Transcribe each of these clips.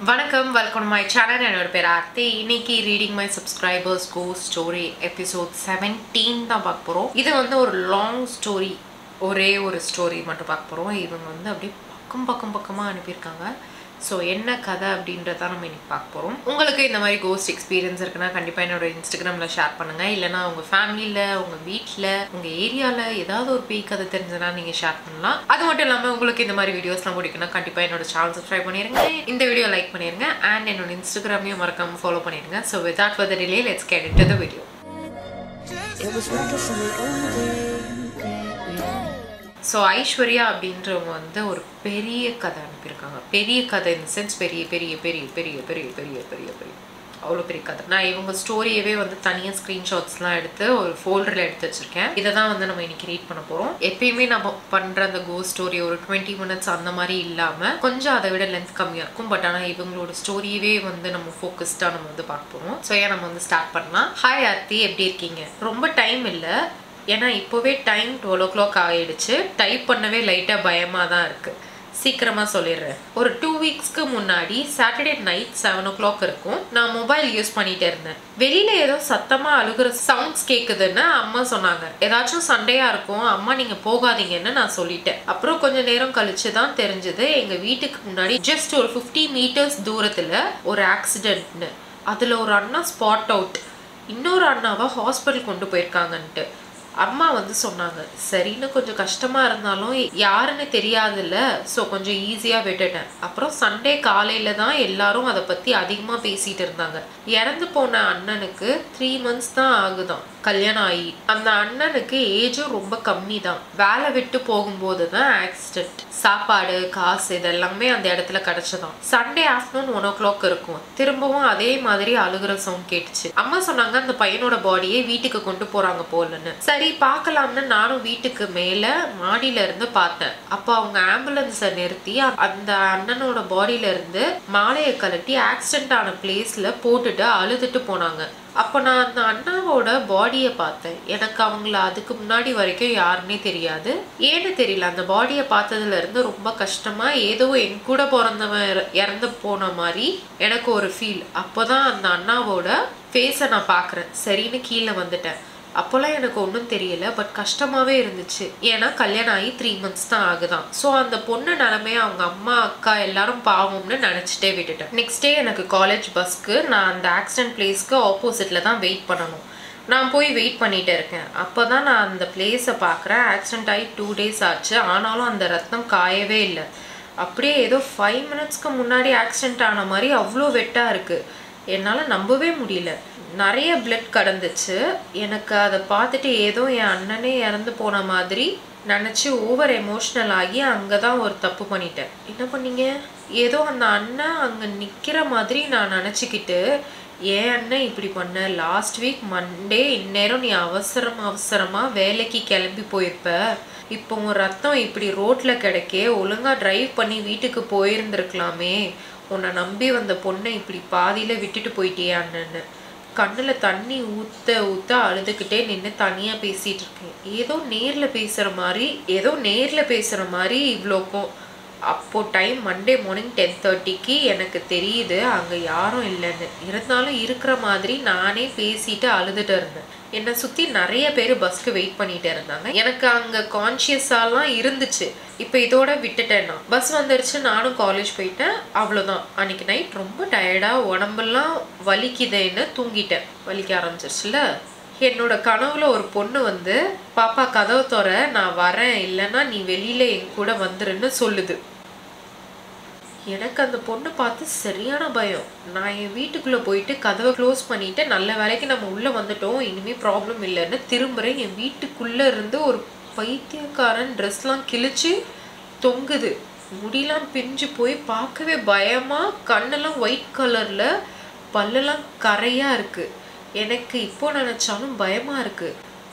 Welcome to my channel. என்னோட பேர் ஆர்த்தி. இன்னைக்கு reading my subscribers ghost story episode 17 தான் பார்க்க போறோம். இது வந்து ஒரு long story. ஒரே ஒரு ஸ்டோரி மட்டும் பார்க்க போறோம். இவங்க வந்து அப்படியே பக்கமா அனுப்பியிருக்காங்க. சோ என்ன கதை அப்படின்றத நம்ம இன்னைக்கு பார்க்க போறோம். உங்களுக்கு இந்த மாதிரி கோஸ்ட் எக்ஸ்பீரியன்ஸ் இருக்குனா கண்டிப்பா என்னோட இன்ஸ்டாகிராம்ல ஷேர் பண்ணுங்க. இல்லனா உங்க ஃபேமிலில, உங்க வீட்ல, உங்க ஏரியால ஏதாவது ஒரு பேய் கதை தெரிஞ்சனா நீங்க ஷேர் பண்ணலாம். அது மட்டும் இல்லாம உங்களுக்கு இந்த மாதிரி வீடியோஸ்லாம் பிடிக்கும்னா கண்டிப்பா என்னோட சேனல் சப்ஸ்கிரைப் பண்ணிருங்க. இந்த வீடியோ லைக் பண்ணிருங்க and என்னோட இன்ஸ்டாகிராமையும் மறக்காம ஃபாலோ பண்ணிருங்க. So without further delay, let's get into the video. It was wonderfully only. So Aishwarya அப்படின்றவங்க வந்து ஒரு பெரிய கதை அனுப்பியிருக்காங்க. பெரிய கதை இந்த சென்ஸ் பெரிய அவ்வளோ பெரிய கதை. நான் இவங்க ஸ்டோரியவே வந்து தனியாக ஸ்க்ரீன்ஷாட்ஸ்லாம் எடுத்து ஒரு ஃபோல்டரில் எடுத்து வச்சிருக்கேன். இதை தான் வந்து நம்ம இன்னைக்கு ரீட் பண்ண போகிறோம். எப்பயுமே நம்ம பண்ணுற அந்த கோஸ்ட் ஸ்டோரி ஒரு 20 minutes அந்த மாதிரி இல்லாமல் கொஞ்சம் அதை விட லென்த் கம்மியாக இருக்கும். பட் ஆனால் இவங்களோட ஸ்டோரியவே வந்து நம்ம ஃபோக்கஸ்டாக நம்ம வந்து பார்க்க போகிறோம். ஸோ ஏன் நம்ம வந்து ஸ்டார்ட் பண்ணலாம். ஹாய் ஆர்த்தி, எப்படி இருக்கீங்க? ரொம்ப டைம் இல்லை, ஏன்னா இப்போவே டைம் 12 o'clock ஆகிடுச்சு. டைப் பண்ணவே லைட்டாக பயமாக தான் இருக்குது. சீக்கிரமாக சொல்லிடுறேன். ஒரு 2 weeksக்கு முன்னாடி சாட்டர்டே நைட் 7 o'clock இருக்கும். நான் மொபைல் யூஸ் பண்ணிகிட்டே இருந்தேன். வெளியில் ஏதோ சத்தமாக அழுகிற சவுண்ட்ஸ் கேட்குதுன்னு அம்மா சொன்னாங்க. ஏதாச்சும் சண்டையாக இருக்கும், அம்மா நீங்கள் போகாதீங்கன்னு நான் சொல்லிட்டேன். அப்புறம் கொஞ்சம் நேரம் கழிச்சு தான் தெரிஞ்சது எங்கள் வீட்டுக்கு முன்னாடி ஜஸ்ட் ஒரு 50 meters தூரத்தில் ஒரு ஆக்சிடென்ட்னு. அதில் ஒரு அண்ணா ஸ்பாட் அவுட், இன்னொரு அண்ணாவை ஹாஸ்பிட்டல் கொண்டு போயிருக்காங்கன்ட்டு அம்மா வந்து சொன்னாங்க. சரின்னு கொஞ்சம் கஷ்டமா இருந்தாலும் யாருன்னு தெரியாதுல்ல, ஸோ கொஞ்சம் ஈஸியா விட்டுட்டேன். அப்புறம் சண்டே காலையில தான் எல்லாரும் அதை பத்தி அதிகமா பேசிட்டு இருந்தாங்க. இறந்து போன அண்ணனுக்கு 3 months தான் ஆகுதான் கல்யாணம் ஆகி. அந்த அண்ணனுக்கு ஏஜும் ரொம்ப கம்மி தான். வேலை விட்டு போகும்போது தான் ஆக்சிடென்ட். சாப்பாடு, காசு இதெல்லாமே அந்த இடத்துல கிடைச்சதான். சண்டே ஆஃப்டர்நூன் 1 o'clock இருக்கும். திரும்பவும் அதே மாதிரி அழுகிற சவுண்ட் கேட்டுச்சு. அம்மா சொன்னாங்க அந்த பையனோட பாடியை வீட்டுக்கு கொண்டு போறாங்க போலன்னு. சரி பார்க்கலாம்னு நானும் வீட்டுக்கு மேல மாடியில இருந்து பார்த்தேன். அப்போ அவங்க ஆம்புலன்ஸை நிறுத்தி அந்த அண்ணனோட பாடியில இருந்து மாலையை கழட்டி ஆக்சிடென்ட் ஆன பிளேஸ்ல போட்டுட்டு அழுதுட்டு போனாங்க. அப்போ நான் அந்த அண்ணாவோட பாடியை பார்த்தேன். எனக்கு அவங்கள அதுக்கு முன்னாடி வரைக்கும் யாருன்னே தெரியாது. ஏன்னு தெரியல, அந்த பாடியை பார்த்ததுல இருந்து ரொம்ப கஷ்டமா ஏதோ என் கூட பிறந்தவன் இறந்து போன மாதிரி எனக்கு ஒரு ஃபீல். அப்போதான் அந்த அண்ணாவோட ஃபேஸை நான் பார்க்குறேன். சரின்னு கீழே வந்துட்டேன். அப்போல்லாம் எனக்கு ஒன்றும் தெரியல, பட் கஷ்டமாகவே இருந்துச்சு. ஏன்னா கல்யாணம் ஆகி 3 months தான் ஆகுதான். ஸோ அந்த பொண்ணு நிலமையை அவங்க அம்மா அக்கா எல்லாரும் பாவம்னு நினச்சிட்டே விட்டுட்டேன். நெக்ஸ்ட் டே எனக்கு காலேஜ் பஸ்க்கு நான் அந்த ஆக்சிடென்ட் பிளேஸ்க்கு ஆப்போசிட்டில் தான் வெயிட் பண்ணணும். நான் போய் வெயிட் பண்ணிகிட்டே இருக்கேன். அப்போ தான் நான் அந்த பிளேஸை பார்க்குறேன். ஆக்சிடென்ட் ஆகி 2 days ஆச்சு, ஆனாலும் அந்த ரத்தம் காயவே இல்லை. அப்படியே ஏதோ 5 minutesக்கு முன்னாடி ஆக்சிடென்ட் ஆன மாதிரி அவ்வளோ வெட்டாக இருக்குது. என்னால் நம்பவே முடியல. நிறைய பிளட் கடந்துச்சு. எனக்கு அதை பார்த்துட்டு ஏதோ என் அண்ணனே இறந்து போன மாதிரி நினச்சி ஓவர் எமோஷ்னல் ஆகி அங்கே தான் ஒரு தப்பு பண்ணிட்டேன். என்ன பண்ணீங்க? ஏதோ அந்த அண்ணன் அங்கே நிற்கிற மாதிரி நான் நினச்சிக்கிட்டு, ஏன் அண்ணன் இப்படி பண்ண, லாஸ்ட் வீக் மண்டே இந்நேரம் நீ அவசரமாக வேலைக்கு கிளம்பி போயிருப்ப, இப்போ உன் ரத்தம் இப்படி ரோட்டில் கிடைக்கே, ஒழுங்காக ட்ரைவ் பண்ணி வீட்டுக்கு போயிருந்துருக்கலாமே, உன்னை நம்பி வந்த பொண்ணை இப்படி பாதியில் விட்டுட்டு போயிட்டியே அண்ணன்னு. கண்ணில் தண்ணி ஊற்ற அழுதுகிட்டே நின்று தனியாக பேசிகிட்டு இருக்கேன். ஏதோ நேரில் பேசுகிற மாதிரி இவ்வளோக்கும். அப்போது டைம் மண்டே மார்னிங் 10:30க்கு எனக்கு தெரியுது அங்கே யாரும் இல்லைன்னு. இருந்தாலும் இருக்கிற மாதிரி நானே பேசிட்டு அழுதுட்டு இருந்தேன். என்னை சுற்றி நிறைய பேர் பஸ்க்கு வெயிட் பண்ணிட்டு இருந்தாங்க. எனக்கு அங்கே கான்ஷியஸாலாம் இருந்துச்சு. இப்போ இதோட விட்டுட்டேன். நான் பஸ் வந்துருச்சு, நானும் காலேஜ் போயிட்டேன், அவ்வளோதான். அன்னைக்கு நைட் ரொம்ப டயர்டாக உடம்பெல்லாம் வலிக்குதேன்னு தூங்கிட்டேன். வலிக்க ஆரம்பிச்சிருச்சுல. என்னோட கனவுல ஒரு பொண்ணு வந்து, பாப்பா கதவை தோற, நான் வரேன், இல்லைன்னா நீ வெளியில என் கூட வந்துருன்னு சொல்லுது. எனக்கு அந்த பொண்ணு பார்த்து சரியான பயம். நான் என் வீட்டுக்குள்ளே போயிட்டு கதவை க்ளோஸ் பண்ணிட்டு, நல்ல வேலைக்கு நம்ம உள்ளே வந்துட்டோம், இனிமேல் ப்ராப்ளம் இல்லைன்னு திரும்புகிறேன். என் வீட்டுக்குள்ளே இருந்து ஒரு பைத்தியக்காரன் ட்ரெஸ்லாம் கிழிச்சு தொங்குது. முடியெல்லாம் பிஞ்சு போய் பார்க்கவே பயமாக, கண்ணெல்லாம் ஒயிட் கலரில், பல்லெல்லாம் கரையாக இருக்குது. எனக்கு இப்போ நினச்சாலும் பயமாக இருக்குது.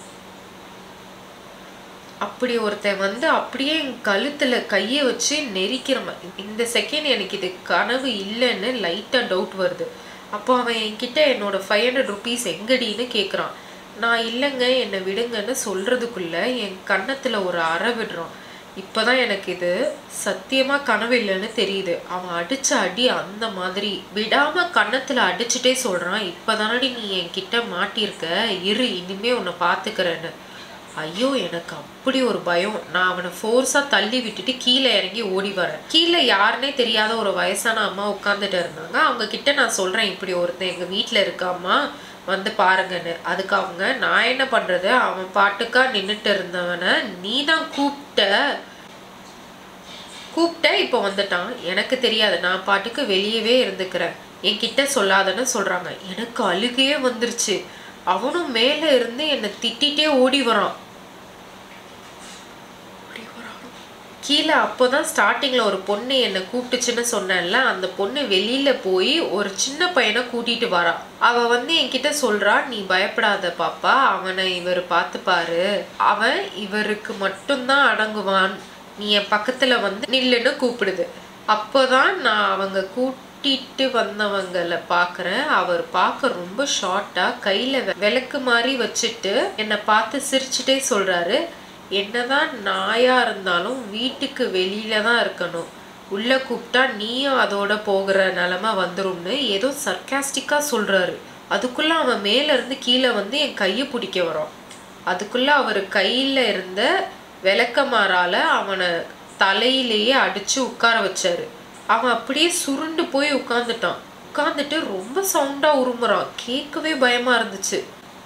அப்படி ஒருத்தன் வந்து அப்படியே என் கழுத்தில் கையை வச்சு நெரிக்கிற மாதிரி. இந்த செகண்ட் எனக்கு இது கனவு இல்லைன்னு லைட்டாக டவுட் வருது. அப்போ அவன் என்கிட்ட என்னோட 500 rupees எங்கடின்னு கேட்குறான். நான் இல்லைங்க என்னை விடுங்கன்னு சொல்கிறதுக்குள்ளே என் கன்னத்தில் ஒரு அறை விடுறான். இப்பதான் எனக்கு இது சத்தியமா கனவு இல்லைன்னு தெரியுது. அவன் அடிச்ச அடி அந்த மாதிரி விடாம கன்னத்துல அடிச்சுட்டே சொல்றான், இப்பதானடி நீ என்கிட்ட மாட்டிருக்க, இரு இனிமே உன்னை பாத்துக்கிறேன்னு. ஐயோ, எனக்கு அப்படி ஒரு பயம். நான் அவனை ஃபோர்ஸா தள்ளி விட்டுட்டு கீழே இறங்கி ஓடி வரேன். கீழே யாருன்னே தெரியாத ஒரு வயசான அம்மா உட்காந்துட்டு இருந்தாங்க. அவங்க கிட்ட நான் சொல்றேன், இப்படி ஒருத்தன் எங்க வீட்டுல இருக்காமா, வந்து பாருங்கன்னு. அதுக்கு அவங்க, நான் என்ன பண்றது, அவன் பாட்டுக்கா நின்னுட்டு இருந்தவனை நீ தான் கூப்பிட்ட, இப்ப வந்துட்டான், எனக்கு தெரியாது, நான் பாட்டுக்கு வெளியவே இருந்துக்கிறேன், என்கிட்ட சொல்லாதன்னு சொல்றாங்க. எனக்கு அழுகையே வந்துருச்சு. அவனும் மேல இருந்து என்னை திட்டிட்டே ஓடி வரான். கீழே அப்போதான் ஸ்டார்டிங்ல ஒரு பொண்ணு என்னை கூப்பிட்டுச்சுன்னு சொன்னேன்ல, அந்த பொண்ணு வெளியில போய் ஒரு சின்ன பையனை கூட்டிட்டு வரா. அவ வந்து என்கிட்ட சொல்றா, நீ பயப்படாத பாப்பா, அவனை இவர் பார்த்துப்பாரு, அவன் இவருக்கு மட்டும்தான் அடங்குவான், நீ என் பக்கத்துல வந்து நில்லுன்னு கூப்பிடுது. அப்போதான் நான் அவங்க கூட்டிட்டு வந்தவங்களை பாக்குறேன். அவர் பார்க்க ரொம்ப ஷார்ட்டா கையில விளக்கு மாதிரி வச்சுட்டு என்னை பார்த்து சிரிச்சுட்டே சொல்றாரு, என்னதான் நாயா இருந்தாலும் வீட்டுக்கு வெளியில தான் இருக்கணும், உள்ள கூப்பிட்டா நீயும் அதோட போகிற நிலைமை வந்துரும்னு ஏதோ சர்க்காஸ்டிக்கா சொல்றாரு. அதுக்குள்ள அவன் மேல இருந்து கீழே வந்து என் கையை பிடிக்க வரான். அதுக்குள்ள அவர் கையில இருந்த விளக்கமாறால அவனை தலையிலேயே அடிச்சு உட்கார வச்சாரு. அவன் அப்படியே சுருண்டு போய் உட்கார்ந்துட்டான். உட்கார்ந்துட்டு ரொம்ப சவுண்டா உருமுறான். கேட்கவே பயமா இருந்துச்சு.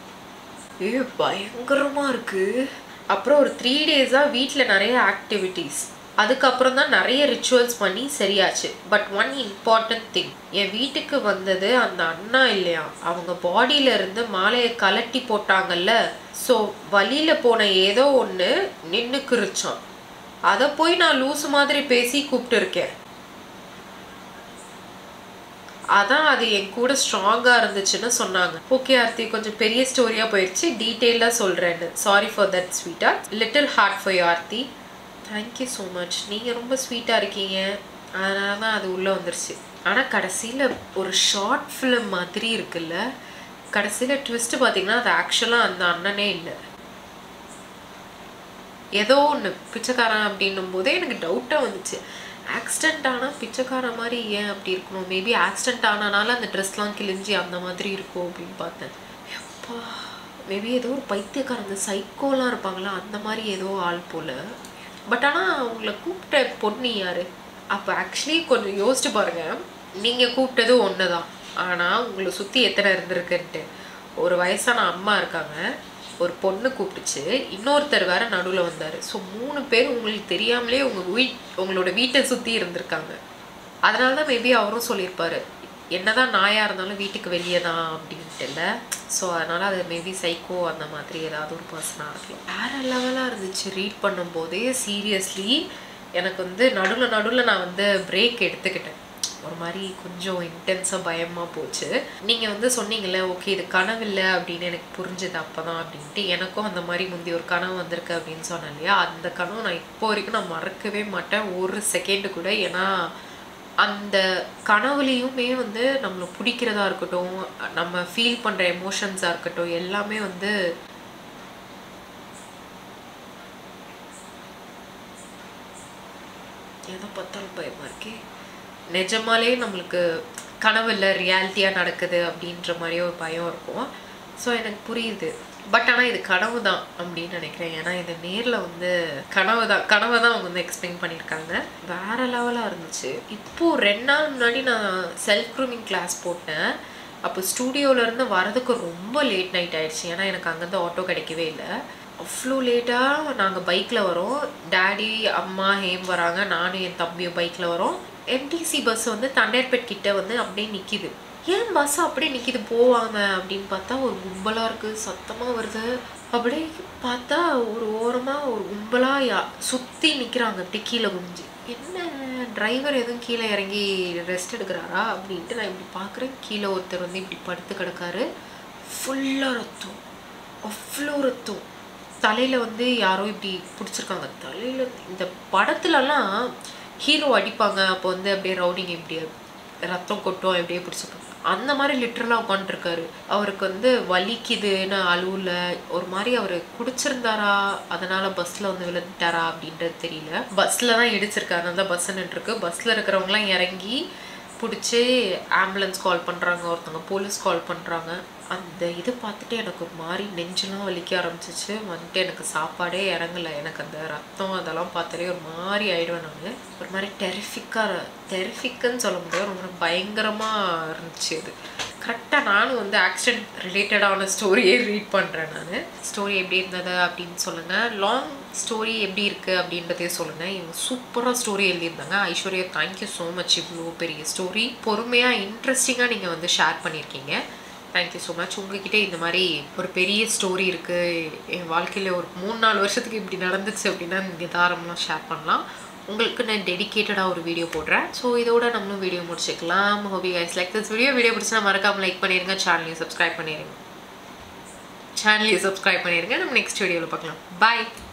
பயங்கரமா இருக்கு. அப்புறம் ஒரு 3 days வீட்டில் நிறைய ஆக்டிவிட்டீஸ், அதுக்கப்புறம் தான் நிறைய ரிச்சுவல்ஸ் பண்ணி சரியாச்சு. பட் ஒன் இம்பார்ட்டன்ட் திங், என் வீட்டுக்கு வந்தது அந்த அண்ணா இல்லையா, அவங்க பாடியில இருந்து மாலையை கலட்டி போட்டாங்கல்ல, ஸோ வழியில போன ஏதோ ஒன்று நின்னுக்குருச்சான். அதை போய் நான் லூசு மாதிரி பேசி கூப்பிட்டு இருக்கேன். அதான் அது என் கூட ஸ்ட்ராங்கா இருந்துச்சுன்னு சொன்னாங்க. ஓகே ஆர்த்தி, கொஞ்சம் பெரிய ஸ்டோரியா போயிடுச்சு, டீட்டெயிலா சொல்றேன்னு. சாரி ஃபார் தட் ஸ்வீட்டா, little heart for you Aarthi. Thank you so much. நீங்க ரொம்ப ஸ்வீட்டா இருக்கீங்க, அதனால தான் அது உள்ள வந்துருச்சு. ஆனா கடைசியில ஒரு ஷார்ட் ஃபிலிம் மாதிரி இருக்குல்ல, கடைசியில ட்விஸ்ட் பாத்தீங்கன்னா அது ஆக்சுவலா அந்த அண்ணனே இல்லை, ஏதோ ஒன்று பிச்சைக்காரன் அப்படின்னும் போதே எனக்கு டவுட்டா வந்துச்சு. ஆக்சிடென்ட் ஆனால் பிச்சைக்கார மாதிரி ஏன் அப்படி இருக்கணும், மேபி ஆக்சிடென்ட் ஆனனால அந்த ட்ரெஸ்லாம் கிழிஞ்சி அந்த மாதிரி இருக்கும் அப்படின்னு பார்த்தேன். எப்பா, மேபி ஏதோ ஒரு பைத்தியக்காரங்க சைக்கோலாம் இருப்பாங்களா, அந்த மாதிரி ஏதோ ஆள் போல். பட் ஆனால் அவங்கள கூப்பிட்ட பொண்ணு யாரு? அப்போ ஆக்சுவலி கொஞ்சம் யோசிச்சு பாருங்க, நீங்கள் கூப்பிட்டது ஒன்று தான், ஆனால் உங்களை சுற்றி எத்தனை இருந்திருக்குன்ட்டு. ஒரு வயசான அம்மா இருக்காங்க, ஒரு பொண்ணு கூப்பிட்டுச்சு, இன்னொருத்தர் வேற நடுவில் வந்தார். ஸோ 3 பேர் உங்களுக்கு தெரியாமலே உங்களோட வீட்டை சுற்றி இருந்திருக்காங்க. அதனால தான் மேபி அவரும் சொல்லியிருப்பாரு, என்னதான் நாயா இருந்தாலும் வீட்டுக்கு வெளியே தான் அப்படின்ட்டு இல்லை. ஸோ அதனால அது மேபி சைக்கோ அந்த மாதிரி ஏதாவது ஒரு பர்சனாக இருக்கலாம். வேற லெவலாக இருந்துச்சு ரீட் பண்ணும்போதே. சீரியஸ்லி எனக்கு வந்து நடுவில் நான் வந்து பிரேக் எடுத்துக்கிட்டேன். ஒரு மாதிரி கொஞ்சம் இன்டென்ஸாக பயமாக போச்சு. நீங்கள் வந்து சொன்னீங்கல்ல, ஓகே இது கனவு இல்லை அப்படின்னு எனக்கு புரிஞ்சுது அப்போதான் அப்படின்ட்டு. எனக்கும் அந்த மாதிரி முந்தி ஒரு கனவு வந்திருக்கு அப்படின்னு சொன்னேன் இல்லையா, அந்த கனவு நான் இப்போ வரைக்கும் நான் மறக்கவே மாட்டேன் ஒரு செகண்டு கூட. ஏன்னா அந்த கனவுலேயுமே வந்து நம்மளை பிடிக்கிறதா இருக்கட்டும், நம்ம ஃபீல் பண்ணுற எமோஷன்ஸாக இருக்கட்டும், எல்லாமே வந்து எதை பார்த்தாலும் பயமாக இருக்கே. நிஜமாலே நம்மளுக்கு கனவு இல்லை, ரியாலிட்டியாக நடக்குது அப்படின்ற மாதிரி ஒரு பயம் இருக்கும். ஸோ எனக்கு புரியுது. பட் ஆனால் இது கனவு தான் அப்படின்னு நினைக்கிறேன். ஏன்னா இது நேரில் வந்து கனவை தான் அவங்க வந்து எக்ஸ்பிளைன் பண்ணியிருக்காங்க. வேற லெவலாக இருந்துச்சு. இப்போது 2 நாள் முன்னாடி நான் செல்ஃப் க்ரூமிங் கிளாஸ் போட்டேன். அப்போ ஸ்டூடியோவிலேருந்து வரதுக்கு ரொம்ப லேட் நைட் ஆயிடுச்சு. ஏன்னா எனக்கு அங்கேருந்து ஆட்டோ கிடைக்கவே இல்லை. அவ்வளோ லேட்டாக நாங்கள் பைக்கில் வரோம், டேடி அம்மா ஹேம் வராங்க, நானும் என் தம்பியும் பைக்கில் வரோம். எம்டிசி பஸ் வந்து தண்டையர்பேட் கிட்ட வந்து அப்படியே நிற்கிது. ஏன் பஸ் அப்படியே நிற்கிது போவாங்க அப்படின்னு பார்த்தா ஒரு கும்பலாக இருக்குது, சத்தமாக வருது. அப்படியே பார்த்தா ஒரு ஓரமாக ஒரு கும்பலாக சுற்றி நிற்கிறாங்க அப்படியே கீழே குனிஞ்சு. என்ன டிரைவர் எதுவும் கீழே இறங்கி ரெஸ்ட் எடுக்கிறாரா அப்படின்ட்டு நான் இப்படி பார்க்குறேன். கீழே ஒருத்தர் வந்து இப்படி படுத்து கிடக்காரு. ஃபுல்லாக ரத்தம், அவ்வளோ ரத்தம். தலையில் வந்து யாரோ இப்படி பிடிச்சிருக்காங்க தலையில். இந்த படத்துலலாம் ஹீரோ அடிப்பாங்க, அப்போ வந்து அப்படியே ரவுடிங் இப்படி ரத்தம் கொட்டும் எப்படியே பிடிச்சிட்டு அந்த மாதிரி லிட்டரலாக உட்காந்துருக்காரு. அவருக்கு வந்து வலிக்குதுன்னு அழுவுல ஒரு மாதிரி அவர் குடிச்சிருந்தாரா அதனால பஸ்ல வந்து விழுந்துட்டாரா அப்படின்றது தெரியல. பஸ்ல தான் இடிச்சிருக்காரு. அதனால தான் பஸ் நின்றுருக்கு. பஸ்ல இருக்கிறவங்களாம் இறங்கி பிடிச்சி ஆம்புலன்ஸ் கால் பண்ணுறாங்க, ஒருத்தவங்க போலீஸ் கால் பண்ணுறாங்க. அந்த இது பார்த்துட்டு எனக்கு ஒரு மாதிரி நெஞ்செல்லாம் வலிக்க ஆரம்பிச்சிச்சு. வந்துட்டு எனக்கு சாப்பாடே இறங்கலை. எனக்கு அந்த ரத்தம் அதெல்லாம் பார்த்தாலே ஒரு மாதிரி ஆயிடுவேன். நான் ஒரு மாதிரி டெரிஃபிக்குன்னு சொல்ல முடியாது, ரொம்ப பயங்கரமாக இருந்துச்சு. அது கரெக்டாக நானும் வந்து ஆக்சிடென்ட் ரிலேட்டடான ஸ்டோரியே ரீட் பண்ணுறேன். நான் ஸ்டோரி எப்படி இருந்தது அப்படின்னு சொல்லுங்கள். லாங் ஸ்டோரி எப்படி இருக்குது அப்படின்றதே சொல்லுங்கள். இவங்க சூப்பராக ஸ்டோரி எழுதியிருந்தாங்க. Aishwarya thank you so much. இவ்வளோ பெரிய ஸ்டோரி பொறுமையாக இன்ட்ரெஸ்டிங்காக நீங்கள் வந்து ஷேர் பண்ணியிருக்கீங்க. Thank you so much. உங்ககிட்ட இந்த மாதிரி ஒரு பெரிய ஸ்டோரி இருக்குது, என் வாழ்க்கையில் ஒரு 3-4 வருஷத்துக்கு இப்படி நடந்துச்சு அப்படின்னா நீங்கள் தாராளமாக ஷேர் பண்ணலாம். உங்களுக்கு நான் டெடிக்கேட்டடாக ஒரு வீடியோ போடுறேன். ஸோ இதோட நம்மளும் வீடியோ முடிச்சுக்கலாம். Hope you guys like this video பிடிச்சா மறக்காமல் லைக் பண்ணிடுங்க. சேனலையும் சப்ஸ்கிரைப் பண்ணிடுங்க. நம்ம நெக்ஸ்ட் வீடியோவில் பார்க்கலாம். பாய்.